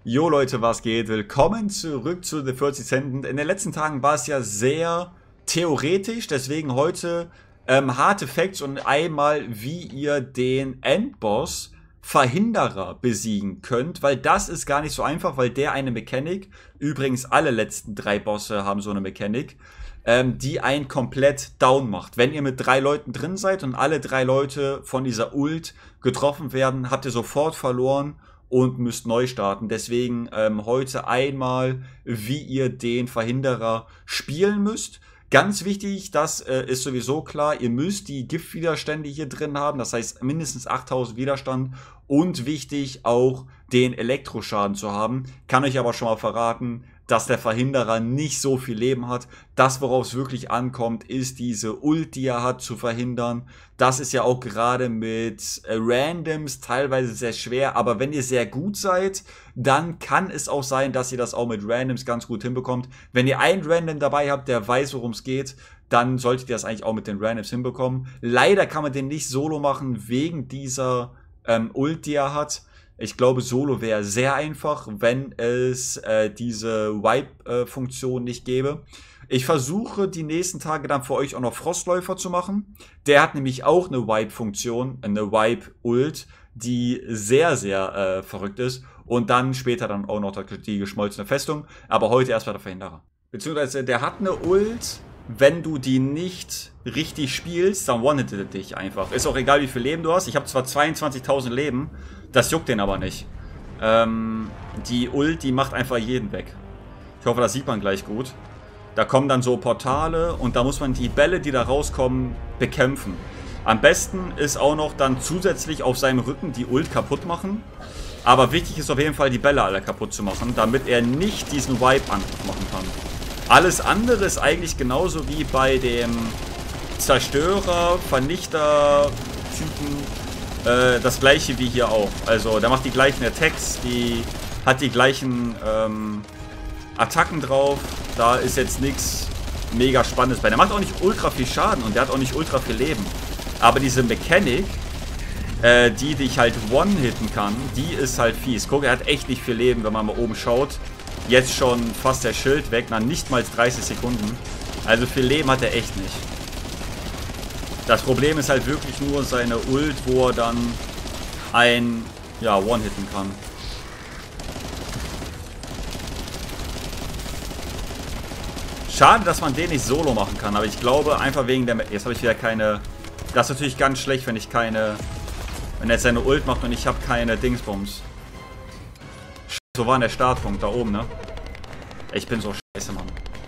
Jo Leute, was geht? Willkommen zurück zu The 40 Cent. In den letzten Tagen war es ja sehr theoretisch, deswegen heute harte Facts und einmal, wie ihr den Endboss Verhinderer besiegen könnt, weil das ist gar nicht so einfach, weil der eine Mechanik, übrigens alle letzten 3 Bosse haben so eine Mechanik, die einen komplett down macht. Wenn ihr mit 3 Leuten drin seid und alle 3 Leute von dieser Ult getroffen werden, habt ihr sofort verloren und müsst neu starten. Deswegen heute einmal, wie ihr den Verhinderer spielen müsst. Ganz wichtig, das ist sowieso klar, ihr müsst die Giftwiderstände hier drin haben, das heißt mindestens 8000 Widerstand und wichtig auch den Elektroschaden zu haben. Kann euch aber schon mal verraten, dass der Verhinderer nicht so viel Leben hat. Das, worauf es wirklich ankommt, ist diese Ult, die er hat, zu verhindern. Das ist ja auch gerade mit Randoms teilweise sehr schwer, aber wenn ihr sehr gut seid, dann kann es auch sein, dass ihr das auch mit Randoms ganz gut hinbekommt. Wenn ihr einen Random dabei habt, der weiß, worum es geht, dann solltet ihr das eigentlich auch mit den Randoms hinbekommen. Leider kann man den nicht solo machen, wegen dieser Ult, die er hat. Ich glaube, Solo wäre sehr einfach, wenn es diese Wipe-Funktion nicht gäbe. Ich versuche die nächsten Tage dann für euch auch noch Frostläufer zu machen. Der hat nämlich auch eine Wipe-Funktion, eine Wipe-Ult, die sehr, sehr verrückt ist. Und dann später dann auch noch die geschmolzene Festung. Aber heute erstmal der Verhinderer. Beziehungsweise der hat eine Ult, wenn du die nicht richtig spielst, dann one-hittet er dich einfach. Ist auch egal, wie viel Leben du hast. Ich habe zwar 22.000 Leben, das juckt den aber nicht. Die Ult, die macht einfach jeden weg. Ich hoffe, das sieht man gleich gut. Da kommen dann so Portale und da muss man die Bälle, die da rauskommen, bekämpfen. Am besten ist auch noch dann zusätzlich auf seinem Rücken die Ult kaputt machen. Aber wichtig ist auf jeden Fall, die Bälle alle kaputt zu machen, damit er nicht diesen Wipe-Angriff machen kann. Alles andere ist eigentlich genauso wie bei dem Zerstörer, Vernichter-Typen. Das gleiche wie hier auch. Also der macht die gleichen Attacks, die hat die gleichen Attacken drauf. Da ist jetzt nichts mega Spannendes bei. Der macht auch nicht ultra viel Schaden und der hat auch nicht ultra viel Leben. Aber diese Mechanik, die dich halt one-hitten kann, die ist halt fies. Guck, er hat echt nicht viel Leben, wenn man mal oben schaut. Jetzt schon fast der Schild weg, nach nicht mal 30 Sekunden. Also viel Leben hat er echt nicht. Das Problem ist halt wirklich nur seine Ult, wo er dann one-hitten kann. Schade, dass man den nicht solo machen kann, aber ich glaube einfach wegen der... Jetzt habe ich wieder keine... Das ist natürlich ganz schlecht, wenn ich keine... Wenn er jetzt seine Ult macht und ich habe keine Dingsbums. So war der Startpunkt da oben, ne? Ich bin so scheiße, Mann.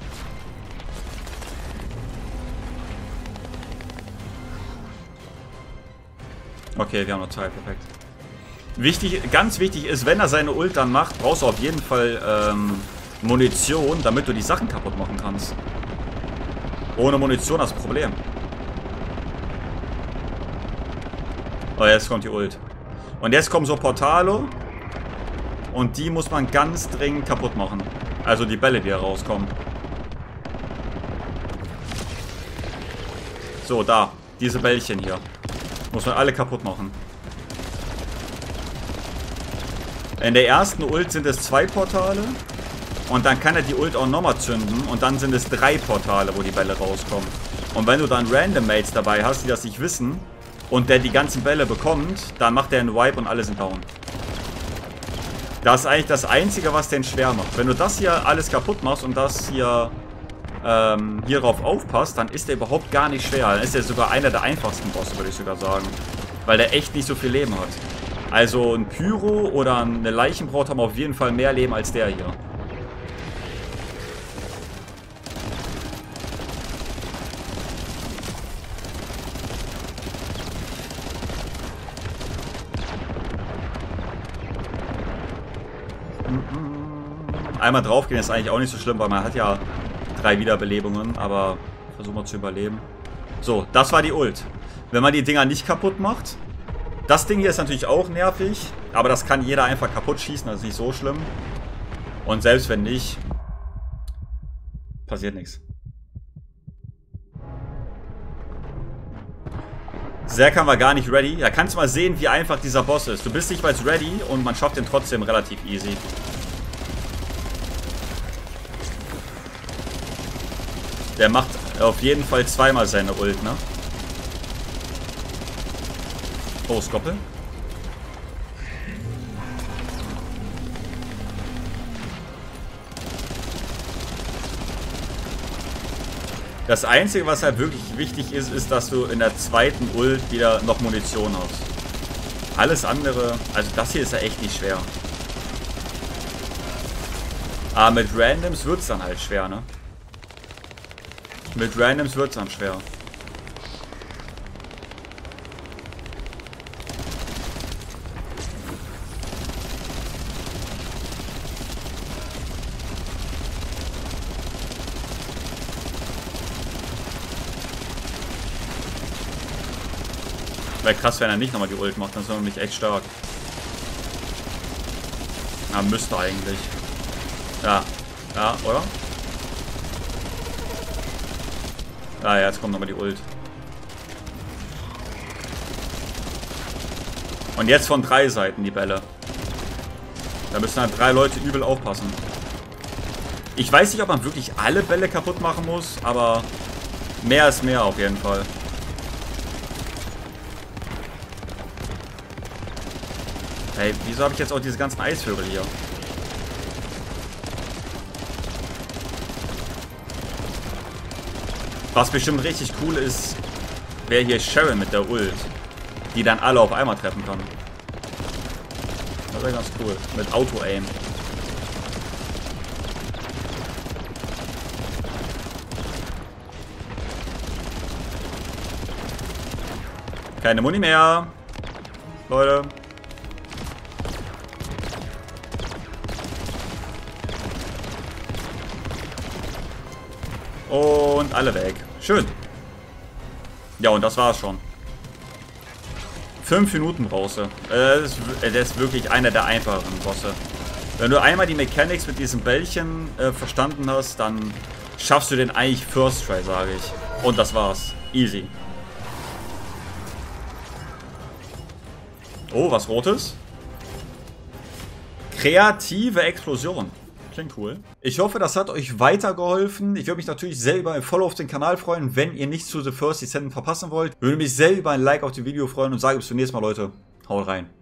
Okay, wir haben noch Zeit, perfekt. Ganz wichtig ist, wenn er seine Ult dann macht, brauchst du auf jeden Fall Munition, damit du die Sachen kaputt machen kannst. Ohne Munition hast du ein Problem. Oh, jetzt kommt die Ult. Und jetzt kommen so Portale. Und die muss man ganz dringend kaputt machen. Also die Bälle, die da rauskommen. So, da. Diese Bällchen hier. Muss man alle kaputt machen. In der ersten Ult sind es 2 Portale. Und dann kann er die Ult auch nochmal zünden. Und dann sind es 3 Portale, wo die Bälle rauskommen. Und wenn du dann Random Mates dabei hast, die das nicht wissen, und der die ganzen Bälle bekommt, dann macht er einen Wipe und alle sind down. Das ist eigentlich das Einzige, was den schwer macht. Wenn du das hier alles kaputt machst und das hier hierauf aufpasst, dann ist der überhaupt gar nicht schwer. Dann ist er sogar einer der einfachsten Bosse, würde ich sogar sagen. Weil der echt nicht so viel Leben hat. Also ein Pyro oder eine Leichenbraut haben auf jeden Fall mehr Leben als der hier. Einmal draufgehen ist eigentlich auch nicht so schlimm, weil man hat ja 3 Wiederbelebungen, aber versuchen wir zu überleben. So, das war die Ult. Wenn man die Dinger nicht kaputt macht, das Ding hier ist natürlich auch nervig, aber das kann jeder einfach kaputt schießen, das ist nicht so schlimm. Und selbst wenn nicht, passiert nichts. Serkan war gar nicht ready. Da kannst du mal sehen, wie einfach dieser Boss ist. Du bist nicht mal ready und man schafft den trotzdem relativ easy. Der macht auf jeden Fall zweimal seine Ult, ne? Oh, Skoppel. Das Einzige, was halt wirklich wichtig ist, ist, dass du in der zweiten Ult wieder noch Munition hast. Alles andere, also das hier ist ja echt nicht schwer. Aber mit Randoms wird es dann halt schwer, ne? Mit Randoms wird es dann schwer. Wäre krass, wenn er nicht nochmal die Ult macht, dann ist er nämlich echt stark. Ja, müsste eigentlich. Ja, ja, oder? Ja, jetzt kommt nochmal die Ult. Und jetzt von 3 Seiten die Bälle. Da müssen halt 3 Leute übel aufpassen. Ich weiß nicht, ob man wirklich alle Bälle kaputt machen muss, aber mehr ist mehr auf jeden Fall. Hey, wieso habe ich jetzt auch diese ganzen Eisvögel hier? Was bestimmt richtig cool ist, wäre hier Sharon mit der Ult, die dann alle auf einmal treffen kann. Das wäre ganz cool. Mit Auto-Aim. Keine Muni mehr. Leute. Und alle weg. Schön. Ja, und das war's schon. 5 Minuten brauchst du. Das ist wirklich einer der einfacheren Bosse. Wenn du einmal die Mechanics mit diesem Bällchen verstanden hast, dann schaffst du den eigentlich First Try, sage ich. Und das war's. Easy. Oh, was Rotes? Kreative Explosion. Klingt cool. Ich hoffe, das hat euch weitergeholfen. Ich würde mich natürlich sehr über ein Follow auf den Kanal freuen, wenn ihr nichts zu The First Descendant verpassen wollt. Würde mich sehr über ein Like auf dem Video freuen und sage bis zum nächsten Mal, Leute. Haut rein.